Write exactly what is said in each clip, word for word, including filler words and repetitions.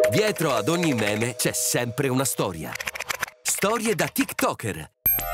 Dietro ad ogni meme c'è sempre una storia. Storie da TikToker.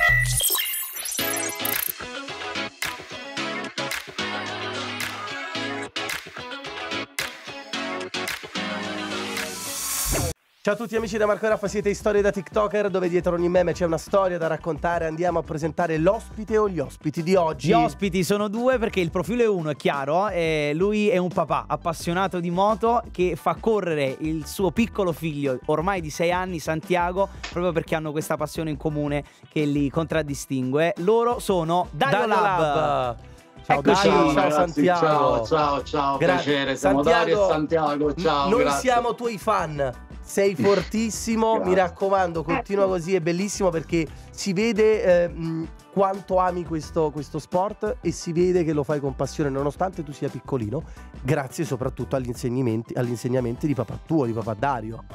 Ciao a tutti amici da Marco Raffa, siete in Storie da TikToker, dove dietro ogni meme c'è una storia da raccontare. Andiamo a presentare l'ospite o gli ospiti di oggi. Gli ospiti sono due perché il profilo è uno, è chiaro. eh, Lui è un papà appassionato di moto che fa correre il suo piccolo figlio ormai di sei anni, Santiago, proprio perché hanno questa passione in comune che li contraddistingue. Loro sono Dario, Dario Lab. Lab. Ciao Eccoci. Dario, Ciao, ciao ragazzi, Santiago. ciao, ciao, ciao, Gra- piacere, siamo Santiago, Dario e Santiago, ciao, Noi grazie. siamo tuoi fan. Sei fortissimo, mi Grazie. raccomando, continua così, è bellissimo perché si vede eh, mh, quanto ami questo, questo sport e si vede che lo fai con passione nonostante tu sia piccolino, grazie soprattutto agli insegnamenti, agli insegnamenti di papà tuo, di papà Dario.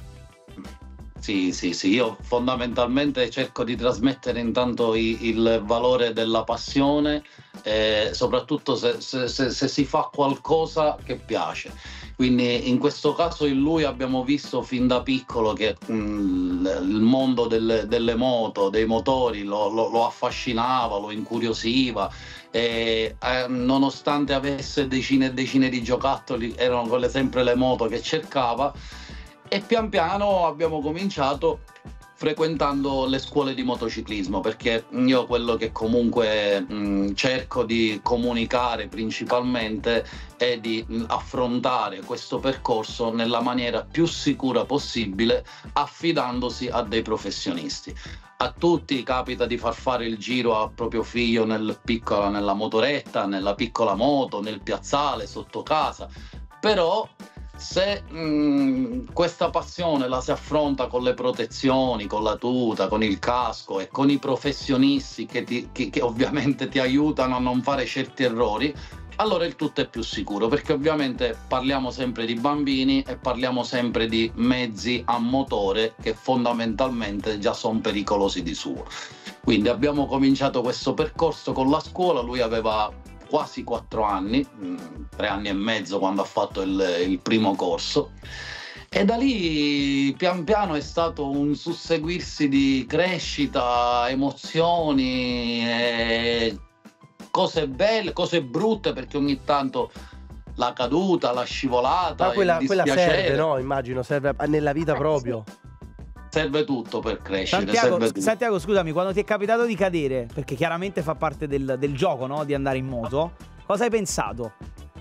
Sì, sì, sì, io fondamentalmente cerco di trasmettere intanto i- il valore della passione, eh, soprattutto se, se- se- se si fa qualcosa che piace. Quindi in questo caso in lui abbiamo visto fin da piccolo che mh, il mondo delle, delle moto, dei motori lo, lo- lo affascinava, lo incuriosiva e eh, nonostante avesse decine e decine di giocattoli erano quelle sempre le moto che cercava. E pian piano abbiamo cominciato frequentando le scuole di motociclismo, perché io quello che comunque mh, cerco di comunicare principalmente è di mh, affrontare questo percorso nella maniera più sicura possibile, affidandosi a dei professionisti. A tutti capita di far fare il giro al proprio figlio nel piccola, nella motoretta, nella piccola moto, nel piazzale, sotto casa, però se mh, questa passione la si affronta con le protezioni, con la tuta, con il casco e con i professionisti che, ti, che, che ovviamente ti aiutano a non fare certi errori, allora il tutto è più sicuro, perché ovviamente parliamo sempre di bambini e parliamo sempre di mezzi a motore che fondamentalmente già sono pericolosi di suo. Quindi abbiamo cominciato questo percorso con la scuola, lui aveva quasi quattro anni, tre anni e mezzo quando ha fatto il, il primo corso, e da lì pian piano è stato un susseguirsi di crescita, emozioni, e cose belle, cose brutte, perché ogni tanto la caduta, la scivolata, Ma quella, il quella dispiacere, serve, no? Immagino, serve nella vita proprio. serve tutto per crescere. Santiago, serve tutto. Santiago, scusami, quando ti è capitato di cadere, perché chiaramente fa parte del, del gioco, no? Di andare in moto, cosa hai pensato?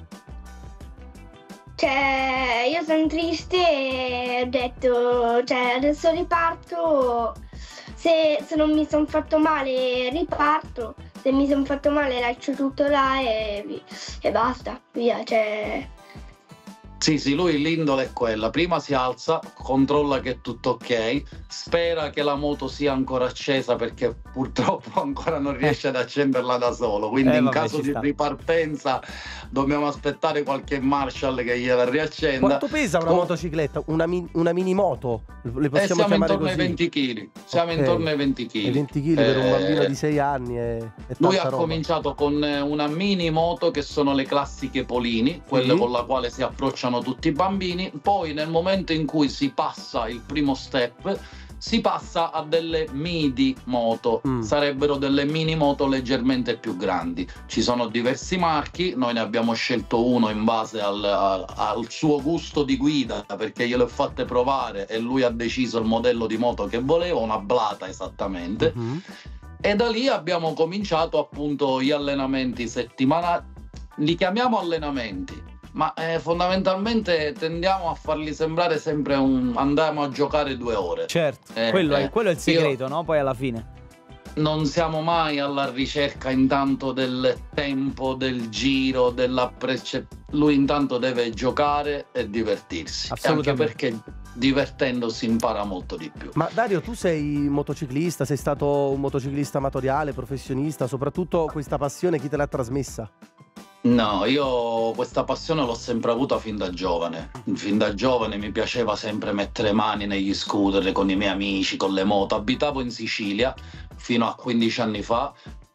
Cioè, io sono triste e ho detto, cioè, adesso riparto, se, se non mi sono fatto male riparto, se mi sono fatto male lascio tutto là e, e basta, via, cioè... Sì, sì, lui l'indole è quella, prima si alza, controlla che è tutto ok, spera che la moto sia ancora accesa perché purtroppo ancora non riesce ad accenderla da solo, quindi Eh, in vabbè, caso ci di sta. ripartenza dobbiamo aspettare qualche Marshall che gliela riaccenda. Quanto pesa una Com- motocicletta? Una, mi- una mini moto? Le Eh, possiamo siamo chiamare intorno così? ai venti chili, siamo Ok. intorno ai venti E chili. venti chili per un Eh, bambino di sei anni è, è Lui tanta ha roba. cominciato con eh, una mini moto che sono le classiche Polini, quelle Sì. con la quale si approcciano tutti i bambini. Poi nel momento in cui si passa il primo step si passa a delle midi moto, Mm. sarebbero delle mini moto leggermente più grandi. Ci sono diversi marchi, noi ne abbiamo scelto uno in base al, al- al suo gusto di guida, perché gliele ho fatte provare e lui ha deciso il modello di moto che voleva, una Blata esattamente. Mhm. E da lì abbiamo cominciato appunto gli allenamenti settimanali, li chiamiamo allenamenti, ma eh, fondamentalmente tendiamo a farli sembrare sempre un andiamo a giocare due ore. Certo, Eh, quello, è, eh, quello è il io- segreto, no? Poi alla fine. Non siamo mai alla ricerca intanto del tempo, del giro, della prece... Lui intanto deve giocare e divertirsi, anche Assolutamente. perché divertendo si impara molto di più. Ma Dario, tu sei motociclista, sei stato un motociclista amatoriale, professionista, soprattutto questa passione chi te l'ha trasmessa? No, io questa passione l'ho sempre avuta fin da giovane. Fin da giovane mi piaceva sempre mettere mani negli scooter con i miei amici, con le moto. Abitavo in Sicilia fino a quindici anni fa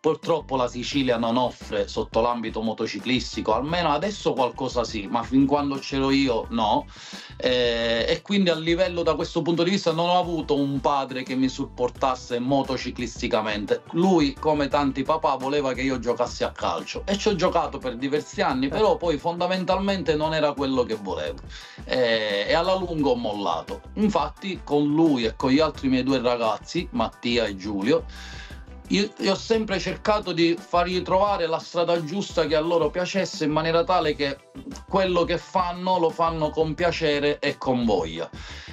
Purtroppo la Sicilia non offre sotto l'ambito motociclistico, almeno adesso qualcosa sì, ma fin quando c'ero io no. Eh, e quindi a livello, da questo punto di vista, non ho avuto un padre che mi supportasse motociclisticamente. Lui, come tanti papà, voleva che io giocassi a calcio e ci ho giocato per diversi anni, però poi fondamentalmente non era quello che volevo, eh, e alla lunga ho mollato. Infatti con lui e con gli altri miei due ragazzi, Mattia e Giulio, Io, io ho sempre cercato di fargli trovare la strada giusta che a loro piacesse, in maniera tale che quello che fanno lo fanno con piacere e con voglia.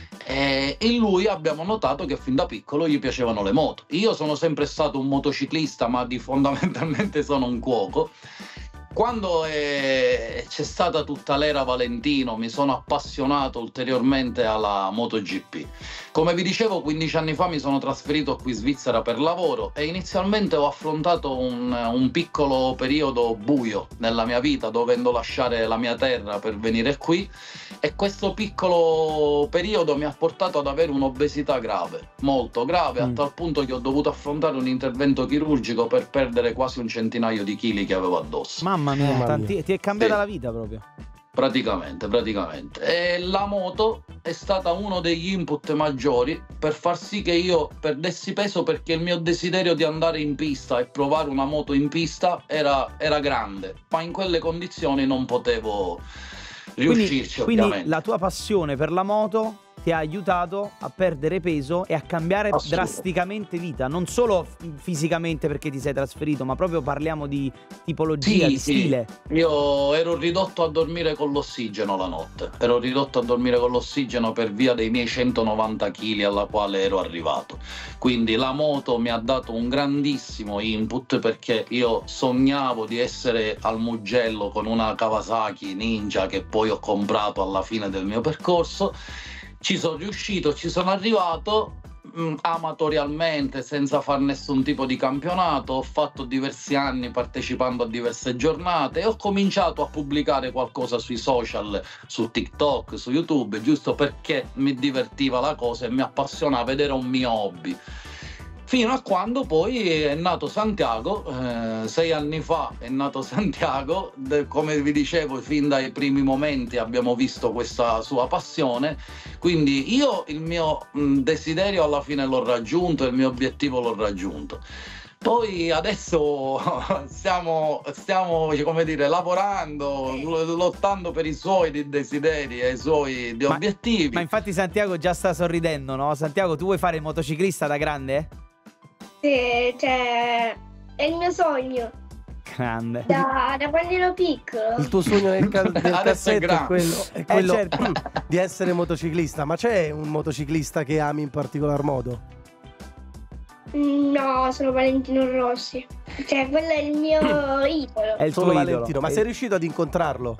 E in lui abbiamo notato che fin da piccolo gli piacevano le moto. Io sono sempre stato un motociclista, ma di fondamentalmente sono un cuoco. Quando è, c'è stata tutta l'era Valentino, mi sono appassionato ulteriormente alla MotoGP. Come vi dicevo, quindici anni fa mi sono trasferito qui in Svizzera per lavoro e inizialmente ho affrontato un, un piccolo periodo buio nella mia vita, dovendo lasciare la mia terra per venire qui, e questo piccolo periodo mi ha portato ad avere un'obesità grave, molto grave, mm. a tal punto che ho dovuto affrontare un intervento chirurgico per perdere quasi un centinaio di chili che avevo addosso. Mamma mia, Mamma tanti, mia. ti è cambiata Sì. la vita proprio. Praticamente, praticamente. E la moto è stata uno degli input maggiori per far sì che io perdessi peso, perché il mio desiderio di andare in pista e provare una moto in pista era, era grande, ma in quelle condizioni non potevo riuscirci, quindi, ovviamente. quindi la tua passione per la moto ti ha aiutato a perdere peso e a cambiare drasticamente vita, non solo fisicamente perché ti sei trasferito, ma proprio parliamo di tipologia, Sì, di sì. stile. Io ero ridotto a dormire con l'ossigeno la notte, ero ridotto a dormire con l'ossigeno per via dei miei centonovanta chili alla quale ero arrivato. Quindi la moto mi ha dato un grandissimo input, perché io sognavo di essere al Mugello con una Kawasaki Ninja che poi ho comprato alla fine del mio percorso. Ci sono riuscito, ci sono arrivato mh, amatorialmente, senza fare nessun tipo di campionato. Ho fatto diversi anni partecipando a diverse giornate e ho cominciato a pubblicare qualcosa sui social, su TikTok, su YouTube, giusto perché mi divertiva la cosa e mi appassionava ed era un mio hobby. Fino a quando poi è nato Santiago, eh, sei anni fa è nato Santiago, de, come vi dicevo fin dai primi momenti abbiamo visto questa sua passione, quindi io il mio mh, desiderio alla fine l'ho raggiunto, il mio obiettivo l'ho raggiunto. Poi adesso stiamo, stiamo come dire, lavorando, lottando per i suoi desideri e i suoi Ma, obiettivi. ma infatti Santiago già sta sorridendo, no? Santiago, tu vuoi fare il motociclista da grande? Sì, cioè, è il mio sogno. Grande. Da, da quando ero piccolo. Il tuo sogno nel, ca- nel Adesso è cassetto è grande. quello, è quello Eh, certo. di essere motociclista. Ma c'è un motociclista che ami in particolar modo? No, sono Valentino Rossi. Cioè, quello è il mio idolo. È il Solo tuo Valentino. idolo. Ma È- sei riuscito ad incontrarlo?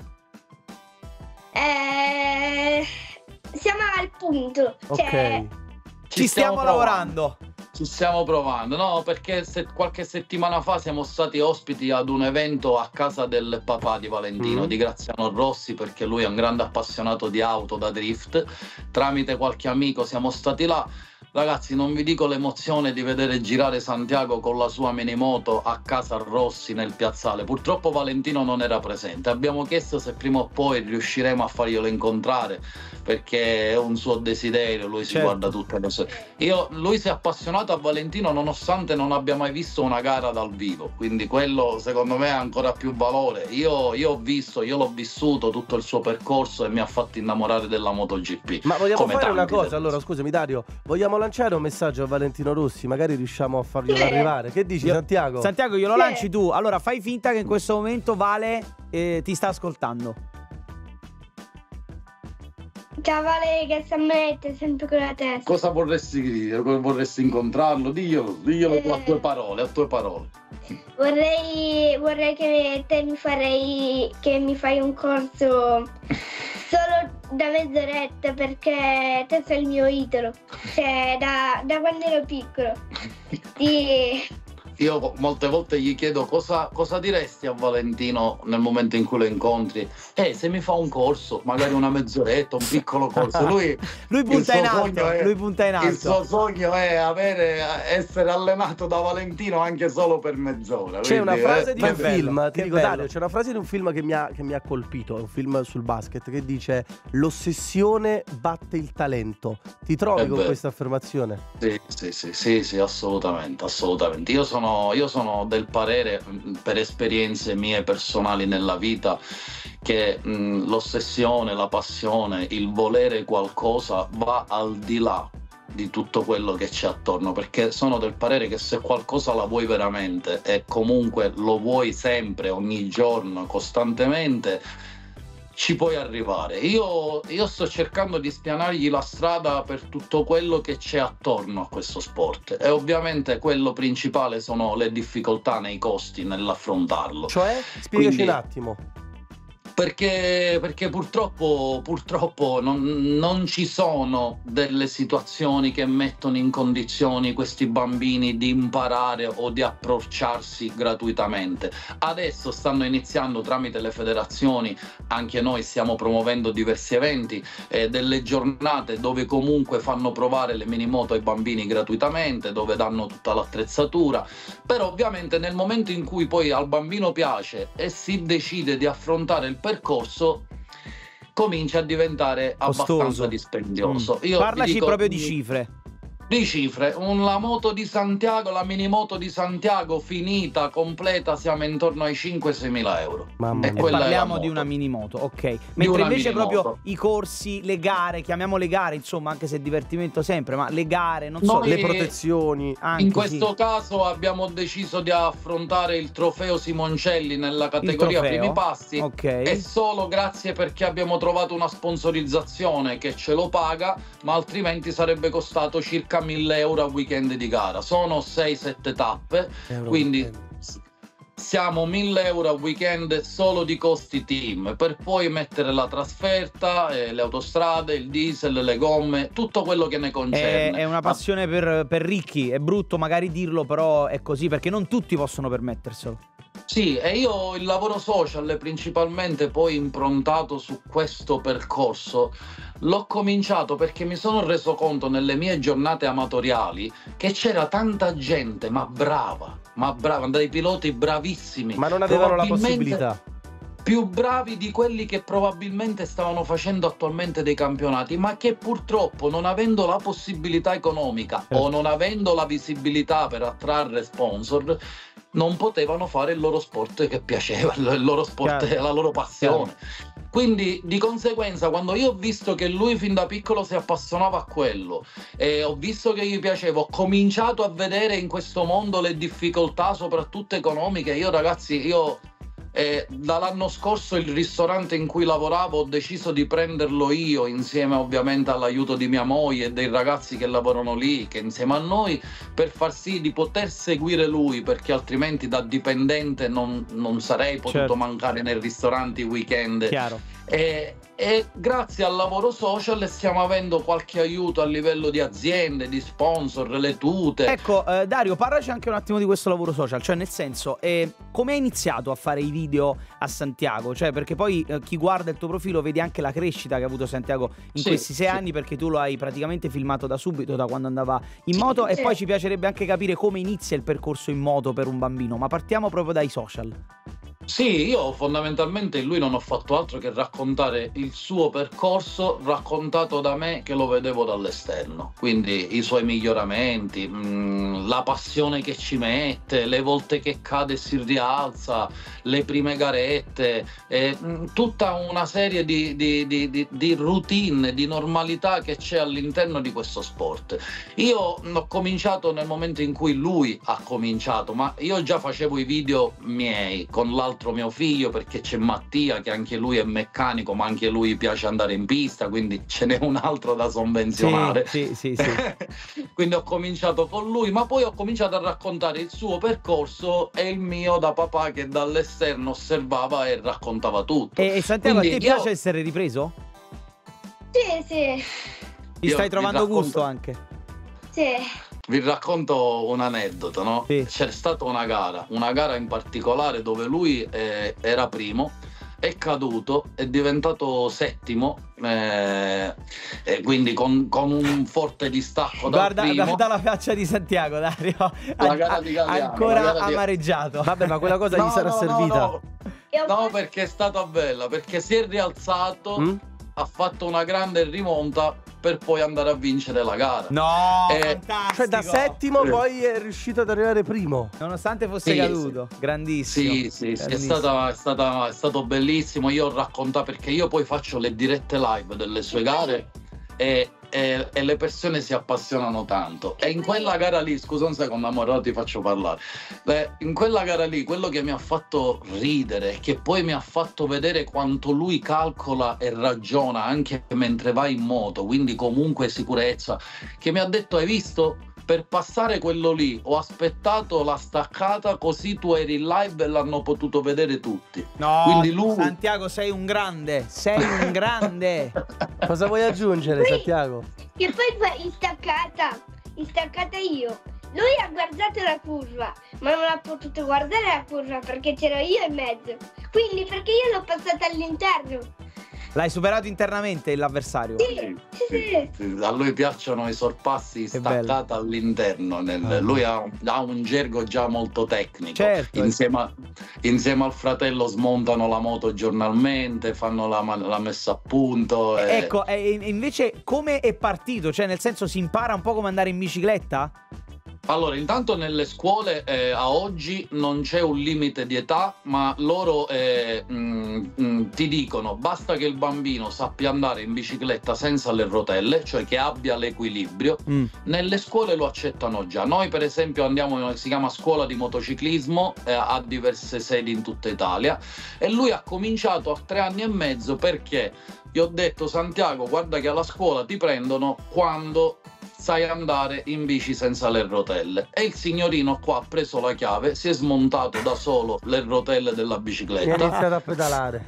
Eh, siamo al punto. Cioè, Ok. Ci stiamo provando. lavorando. Ci stiamo provando, no, perché se, qualche settimana fa siamo stati ospiti ad un evento a casa del papà di Valentino, Mm. di Graziano Rossi, perché lui è un grande appassionato di auto da drift. Tramite qualche amico siamo stati là. Ragazzi, non vi dico l'emozione di vedere girare Santiago con la sua minimoto a casa Rossi nel piazzale. Purtroppo Valentino non era presente. Abbiamo chiesto se prima o poi riusciremo a farglielo incontrare, perché è un suo desiderio, lui si Certo. guarda tutte le sue. Io, lui si è appassionato a Valentino nonostante non abbia mai visto una gara dal vivo, quindi quello secondo me ha ancora più valore. Io, io ho visto, io l'ho vissuto tutto il suo percorso e mi ha fatto innamorare della MotoGP. Ma vogliamo come fare una tanti cosa, del- allora scusami Dario, vogliamo lanciare un messaggio a Valentino Rossi, magari riusciamo a farglielo Sì. arrivare. Che dici Io- Santiago? Santiago, glielo Sì. lanci tu. Allora, fai finta che in questo momento Vale eh, ti sta ascoltando. ciao Vale, che si ammette sempre con la testa. Cosa vorresti dire? Come vorresti incontrarlo? Diglielo, diglielo Eh. a tue parole, a tue parole. Vorrei, vorrei che te mi farei, che mi fai un corso solo da mezz'oretta, perché te sei il mio idolo. Cioè, da, da quando ero piccolo. Sì, io molte volte gli chiedo cosa, cosa diresti a Valentino nel momento in cui lo incontri. Eh, se mi fa un corso, magari una mezz'oretta, un piccolo corso. Lui, lui punta in alto, è, lui punta in alto. Il suo sogno è avere, essere allenato da Valentino anche solo per mezz'ora. C'è Quindi, una frase eh, di un bello, film, ti che dico bello. Dario, c'è una frase di un film che mi ha, che mi ha colpito, è un film sul basket che dice: l'ossessione batte il talento. Ti trovi È con vero. questa affermazione? Sì, sì, sì, sì, sì, assolutamente, assolutamente. Io sono, io sono del parere, mh, per esperienze mie personali nella vita, che mh, l'ossessione, la passione, il volere qualcosa va al di là di tutto quello che c'è attorno, perché sono del parere che se qualcosa la vuoi veramente e comunque lo vuoi sempre, ogni giorno, costantemente, ci puoi arrivare. Io, io sto cercando di spianargli la strada per tutto quello che c'è attorno a questo sport, e ovviamente quello principale sono le difficoltà nei costi nell'affrontarlo. Cioè, spiegaci Quindi- un attimo. Perché, perché purtroppo, purtroppo non, non ci sono delle situazioni che mettono in condizioni questi bambini di imparare o di approcciarsi gratuitamente. Adesso stanno iniziando tramite le federazioni, anche noi stiamo promuovendo diversi eventi, eh, delle giornate dove comunque fanno provare le minimoto ai bambini gratuitamente, dove danno tutta l'attrezzatura, però ovviamente nel momento in cui poi al bambino piace e si decide di affrontare il percorso, comincia a diventare Costoso. abbastanza dispendioso. Mm. Io vi Parlaci dico- proprio di cifre. Di cifre, un- la moto di Santiago, la minimoto di Santiago finita, completa, siamo intorno ai cinque sei mila euro. Mamma E mia. quella è la Parliamo di moto. una minimoto, ok. Mentre una invece minimoto. proprio i corsi, le gare, chiamiamo le gare, insomma, anche se è divertimento sempre, ma le gare, non so, Noi- Le protezioni. anche, In questo sì. caso abbiamo deciso di affrontare il trofeo Simoncelli nella categoria trofeo? primi passi. Ok. E solo grazie perché abbiamo trovato una sponsorizzazione che ce lo paga, ma altrimenti sarebbe costato circa mille euro a weekend di gara. Sono sei sette tappe, Euro quindi weekend. s- siamo mille euro a weekend solo di costi team, per poi mettere la trasferta, eh, le autostrade, il diesel, le gomme, tutto quello che ne È, concerne. è una passione per, per ricchi, è brutto magari dirlo, però è così, perché non tutti possono permetterselo. Sì, e io il lavoro social è principalmente poi improntato su questo percorso. L'ho cominciato perché mi sono reso conto nelle mie giornate amatoriali che c'era tanta gente, ma brava, ma brava, dei piloti bravissimi. Ma non avevano la probabilmente possibilità. più bravi di quelli che probabilmente stavano facendo attualmente dei campionati, ma che purtroppo, non avendo la possibilità economica Certo. o non avendo la visibilità per attrarre sponsor, non potevano fare il loro sport che piaceva, il loro sport, Chiaro. la loro passione. Quindi di conseguenza, quando io ho visto che lui fin da piccolo si appassionava a quello e ho visto che gli piaceva, ho cominciato a vedere in questo mondo le difficoltà, soprattutto economiche. Io ragazzi, io eh, dall'anno scorso il ristorante in cui lavoravo ho deciso di prenderlo io, insieme ovviamente all'aiuto di mia moglie e dei ragazzi che lavorano lì, che insieme a noi, per far sì di poter seguire lui, perché altrimenti da dipendente non, non sarei potuto Certo. mancare nei ristoranti weekend. Chiaro. E, e grazie al lavoro social stiamo avendo qualche aiuto a livello di aziende, di sponsor, le tute. Ecco, eh, Dario, parlaci anche un attimo di questo lavoro social, cioè nel senso, eh, come hai iniziato a fare i video a Santiago? Cioè, perché poi eh, chi guarda il tuo profilo vede anche la crescita che ha avuto Santiago in Sì, questi sei sì. anni, perché tu lo hai praticamente filmato da subito, da quando andava in Sì, moto, e sì. poi ci piacerebbe anche capire come inizia il percorso in moto per un bambino, ma partiamo proprio dai social. Sì, io fondamentalmente in lui non ho fatto altro che raccontare il suo percorso raccontato da me che lo vedevo dall'esterno, quindi i suoi miglioramenti, mh, la passione che ci mette, le volte che cade e si rialza, le prime garette, eh, mh, tutta una serie di, di, di, di, di routine, di normalità che c'è all'interno di questo sport. Io ho cominciato nel momento in cui lui ha cominciato, ma io già facevo i video miei con l'altro mio figlio, perché c'è Mattia che anche lui è meccanico, ma anche lui piace andare in pista, quindi ce n'è un altro da sovvenzionare. Sì, sì, sì, sì. Quindi ho cominciato con lui, ma poi ho cominciato a raccontare il suo percorso e il mio da papà che dall'esterno osservava e raccontava tutto. E, e Santiago, a te Quindi io- piace essere ripreso? Sì, sì, Ti Io stai vi trovando racconto- gusto anche? sì. vi racconto un aneddoto, no? Sì. C'è stata una gara, una gara in particolare dove lui eh, era primo, è caduto, è diventato settimo, eh, e quindi con, con un forte distacco dal Guarda, primo. guarda la faccia di Santiago, Dario. La gara di Galliano, Ancora la gara di- amareggiato. Vabbè, ma quella cosa No, gli sarà no, no, servita. no. E ho No, fatto- perché è stata bella, perché si è rialzato, Mm? ha fatto una grande rimonta per poi andare a vincere la gara. No, Eh, fantastico. Cioè da settimo Sì. poi è riuscito ad arrivare primo. Nonostante fosse Sì, caduto, grandissimo. Sì, sì, sì, è, grandissimo. stata, è, stata, è stato bellissimo. Io ho raccontato, perché io poi faccio le dirette live delle sue gare e, e- e le persone si appassionano tanto. E in quella gara lì, scusa un secondo amore, ora ti faccio parlare. Beh, in quella gara lì, quello che mi ha fatto ridere, che poi mi ha fatto vedere quanto lui calcola e ragiona anche mentre va in moto, quindi comunque sicurezza, che mi ha detto: hai visto? Per passare quello lì ho aspettato la staccata, così tu eri in live e l'hanno potuto vedere tutti. No, Quindi lui- Santiago, sei un grande, sei un grande. Cosa vuoi aggiungere, Santiago? Che poi poi in staccata, in staccata io. Lui ha guardato la curva, ma non ha potuto guardare la curva perché c'ero io in mezzo. Quindi perché io l'ho passata all'interno. L'hai superato internamente l'avversario. Sì, sì, sì. Sì, a lui piacciono i sorpassi Che bello. staccata all'interno. nel- Ah. Lui ha, ha un gergo già molto tecnico. Certo. Insieme, a- insieme al fratello smontano la moto giornalmente, fanno la, ma- la messa a punto. e- Ecco, e e invece come è partito? Cioè, nel senso, si impara un po' come andare in bicicletta? Allora, intanto nelle scuole eh, a oggi non c'è un limite di età, ma loro eh, mm, mm, ti dicono basta che il bambino sappia andare in bicicletta senza le rotelle, cioè che abbia l'equilibrio. Mm. Nelle scuole lo accettano già. Noi per esempio andiamo, si chiama scuola di motociclismo, eh, ha diverse sedi in tutta Italia, e lui ha cominciato a tre anni e mezzo perché gli ho detto: Santiago, guarda che alla scuola ti prendono quando sai andare in bici senza le rotelle. E il signorino qua ha preso la chiave, si è smontato da solo le rotelle della E ha bicicletta iniziato a pedalare.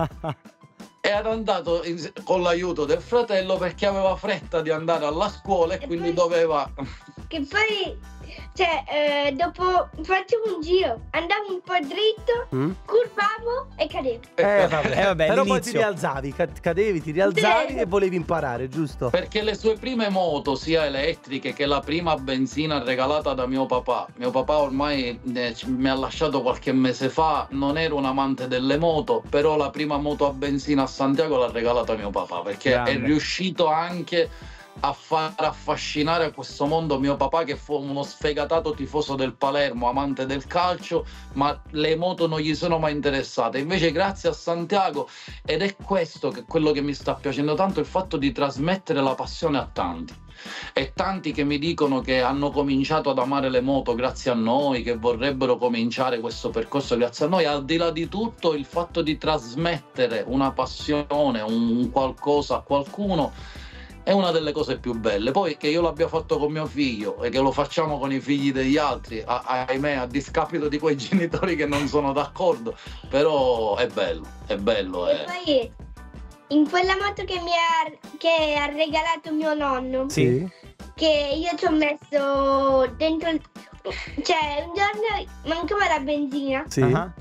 e era andato in- con l'aiuto del fratello, perché aveva fretta di andare alla scuola e E quindi poi- doveva... Che poi, cioè, eh, dopo facevo un giro, andavo un po' dritto, Mm? curvavo e cadevo. Eh vabbè, Eh, vabbè, però poi ti l'inizio. rialzavi, ca- cadevi, ti rialzavi Sì. e volevi imparare, giusto? Perché le sue prime moto, sia elettriche che la prima a benzina regalata da mio papà, mio papà ormai eh, ci- mi ha lasciato qualche mese fa, non ero un amante delle moto, però la prima moto a benzina a Santiago l'ha regalata mio papà, perché Grande. è riuscito anche a far affascinare a questo mondo mio papà, che fu uno sfegatato tifoso del Palermo, amante del calcio, ma le moto non gli sono mai interessate. Invece grazie a Santiago, ed è questo che quello che mi sta piacendo tanto, il fatto di trasmettere la passione a tanti. E tanti che mi dicono che hanno cominciato ad amare le moto grazie a noi, che vorrebbero cominciare questo percorso grazie a noi. Al di là di tutto, il fatto di trasmettere una passione, un qualcosa a qualcuno, è una delle cose più belle. Poi che io l'abbia fatto con mio figlio e che lo facciamo con i figli degli altri, a- ahimè, a discapito di quei genitori che non sono d'accordo, però è bello, è bello. E È... poi in quella moto che mi ha, che ha regalato mio nonno, Sì. che io ci ho messo dentro, il- cioè un giorno mancava la benzina Sì. Ah.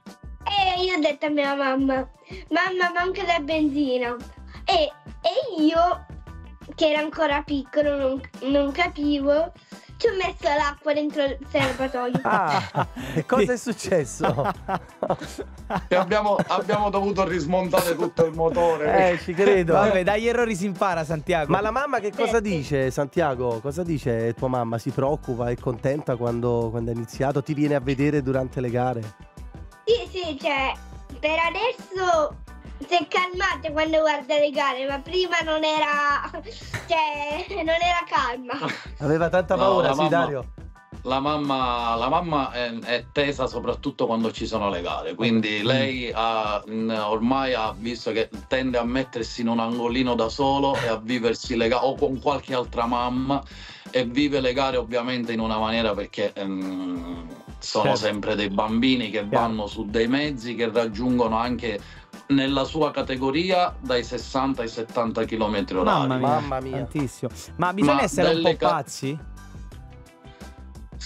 e io ho detto a mia mamma, mamma manca la benzina, e, e io, che ero ancora piccolo, non, non capivo, ci ho messo l'acqua dentro il serbatoio. Ah, e cosa è successo? E abbiamo, abbiamo dovuto rismontare tutto il motore. Eh, ci credo. Vabbè, dagli errori si impara, Santiago. Ma la mamma che cosa dice, Santiago? Cosa dice tua mamma? Si preoccupa? È contenta quando, quando è iniziato? Ti viene a vedere durante le gare? Sì, sì, cioè, per adesso si è calmata quando guarda le gare, ma prima non era, cioè, non era calma. Aveva tanta No, paura, la sì, mamma- Dario? La mamma, la mamma è, è tesa soprattutto quando ci sono le gare, quindi lei ha, mh, ormai ha visto che tende a mettersi in un angolino da solo e a viversi le gare, o con qualche altra mamma, e vive le gare ovviamente in una maniera, perché ehm, sono Certo. sempre dei bambini che Chiaro. vanno su dei mezzi che raggiungono anche nella sua categoria dai sessanta ai settanta chilometri orari. Mamma mia, Mamma mia. tantissimo. Ma bisogna Ma essere un po' delle ca- pazzi?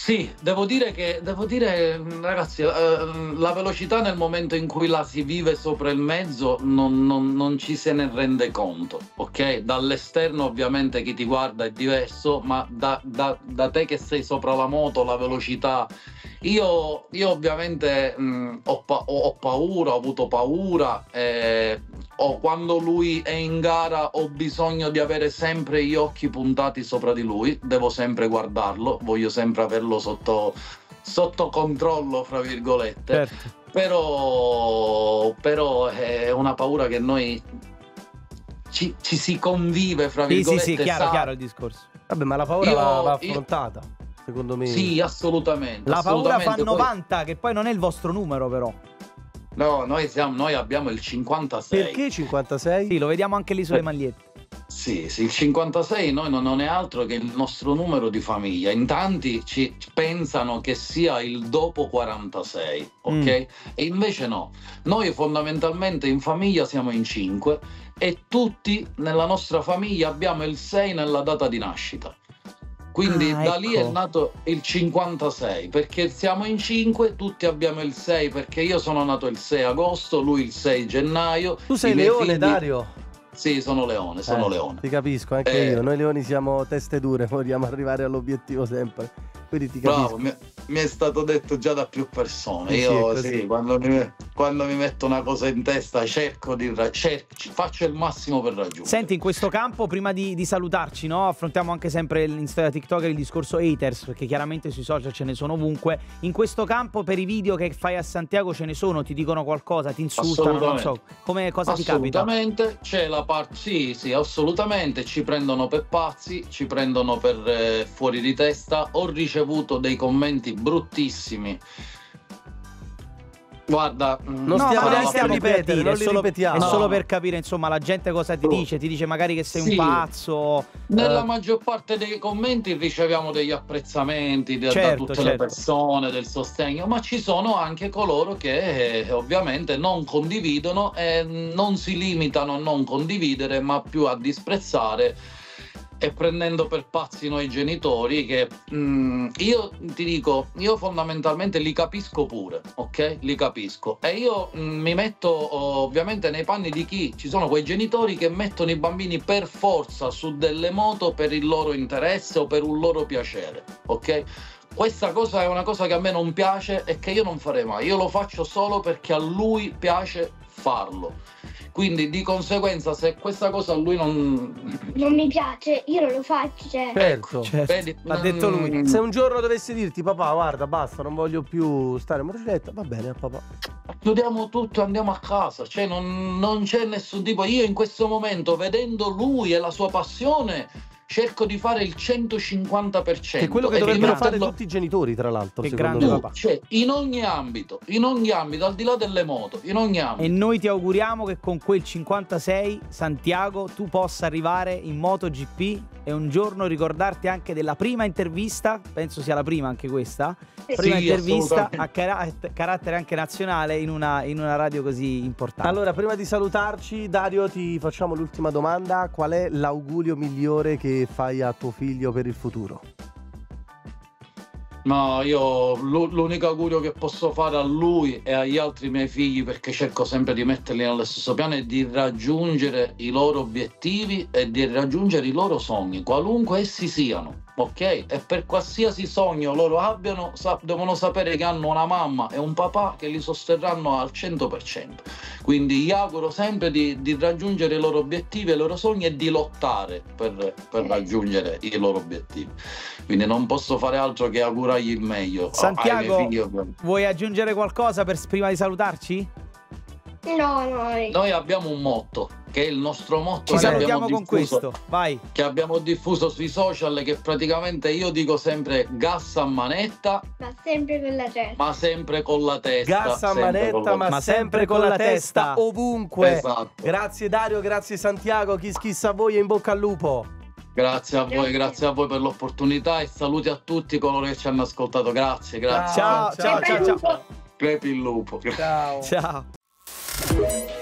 Sì, devo dire che, devo dire, ragazzi, eh, la velocità nel momento in cui la si vive sopra il mezzo non, non- non ci se ne rende conto, ok? Dall'esterno ovviamente chi ti guarda è diverso, ma da, da- da te che sei sopra la moto, la velocità... Io, io ovviamente mh, ho, pa- ho- ho paura, ho avuto paura, eh, o quando lui è in gara ho bisogno di avere sempre gli occhi puntati sopra di lui, devo sempre guardarlo, voglio sempre averlo sotto, sotto controllo, fra virgolette. Certo. Però, però è una paura che noi ci, ci si convive, fra Sì, sì, virgolette. sì, chiaro, sa- chiaro il discorso. Vabbè, ma la paura Io- va, va io- affrontata, secondo me. Sì, assolutamente. La paura fa assolutamente. Poi- novanta, che poi non è il vostro numero però. no, noi, siamo, noi abbiamo il cinquantasei. Perché cinquantasei? Sì, lo vediamo anche lì sulle Eh. magliette. Sì, sì, il cinquantasei noi non, non è altro che il nostro numero di famiglia. In tanti ci pensano che sia il dopo quarantasei, ok? Mm. E invece no. Noi fondamentalmente in famiglia siamo in cinque e tutti nella nostra famiglia abbiamo il sei nella data di nascita. Quindi Ah, da lì ecco. è nato il cinquantasei, perché siamo in cinque, tutti abbiamo il sei, perché io sono nato il sei agosto, lui il sei gennaio. Tu sei i miei leone, figli- Dario? Sì, sono leone, sono Eh, leone. Ti capisco, anche Eh. io. Noi leoni siamo teste dure, vogliamo arrivare all'obiettivo sempre. Quindi ti capisco. Bravo, mi, mi è stato detto già da più persone. Sì, sì, è Io così. sì, quando, mi, quando mi metto una cosa in testa cerco di ra- cer- faccio il massimo per raggiungere. Senti, in questo campo, prima di, di salutarci, no? Affrontiamo anche sempre in storia TikTok il discorso haters, perché chiaramente sui social ce ne sono ovunque. In questo campo, per i video che fai a Santiago ce ne sono, ti dicono qualcosa, ti insultano, non so. Come, cosa ti capita? Assolutamente, c'è la parte, sì, sì, assolutamente, ci prendono per pazzi, ci prendono per eh, fuori di testa. Ho ricevuto dei commenti bruttissimi. Guarda, mm, Non No, stiamo ma neanche stiamo a ripetere, per dire, non è li solo, ripetiamo. è No. solo per capire, insomma, la gente cosa ti Oh. dice, ti dice magari che sei Sì. un pazzo. nella eh, maggior parte dei commenti riceviamo degli apprezzamenti da, da Certo, tutte certo. le persone, del sostegno, ma ci sono anche coloro che eh, ovviamente non condividono e non si limitano a non condividere, ma più a disprezzare e prendendo per pazzi noi genitori che mm, io ti dico, io fondamentalmente li capisco pure, ok? Li capisco. E io mm, mi metto oh, ovviamente nei panni di chi ci sono quei genitori che mettono i bambini per forza su delle moto per il loro interesse o per un loro piacere, ok? Questa cosa è una cosa che a me non piace e che io non farei mai. Io lo faccio solo perché a lui piace farlo. Quindi di conseguenza se questa cosa a lui non... Non mi piace, io non lo faccio, cioè. Certo. Certo, vedi, l'ha detto lui. mm, Se un giorno dovessi dirti, papà, guarda, basta, non voglio più stare in motocicletta, va bene, papà. chiudiamo tutto e andiamo a casa, cioè non, non c'è nessun tipo. Io in questo momento, vedendo lui e la sua passione, cerco di fare il centocinquanta per cento. Che è quello che e di dovrebbero fare metterlo- tutti i genitori, tra l'altro, Che secondo grande me. tu, papà. cioè, in ogni ambito, in ogni ambito, al di là delle moto, in ogni E ambito. noi ti auguriamo che con quel cinquantasei, Santiago, tu possa arrivare in MotoGP e un giorno ricordarti anche della prima intervista, penso sia la prima anche questa, Sì, prima Sì, intervista assolutamente. a cara- carattere anche nazionale in una, in una radio così importante. Allora, prima di salutarci, Dario, ti facciamo l'ultima domanda. Qual è l'augurio migliore che fai a tuo figlio per il futuro? No, io l'u- l'unico augurio che posso fare a lui e agli altri miei figli, perché cerco sempre di metterli nello stesso piano, è di raggiungere i loro obiettivi e di raggiungere i loro sogni, qualunque essi siano, ok? E per qualsiasi sogno loro abbiano, sa- devono sapere che hanno una mamma e un papà che li sosterranno al cento per cento. Quindi gli auguro sempre di, di raggiungere i loro obiettivi e i loro sogni e di lottare per, per raggiungere i loro obiettivi. Quindi non posso fare altro che augurargli il meglio. Santiago, ai miei figli, ovviamente. vuoi aggiungere qualcosa per, prima di salutarci? No, no. Noi abbiamo un motto, che è il nostro motto Ci che salutiamo abbiamo con diffuso, questo, vai. che abbiamo diffuso sui social, che praticamente io dico sempre gas a manetta, Ma sempre con la testa. ma sempre con la testa. Gas a sempre manetta, con la- ma, Ma sempre con la testa, ovunque. Esatto. Grazie Dario, grazie Santiago, chi schissa a voi e in bocca al lupo. Grazie a voi, Grazie. grazie a voi per l'opportunità e saluti a tutti coloro che ci hanno ascoltato. Grazie, grazie. Ciao, ciao, ciao, ciao. Crepi il lupo. Ciao. Ciao.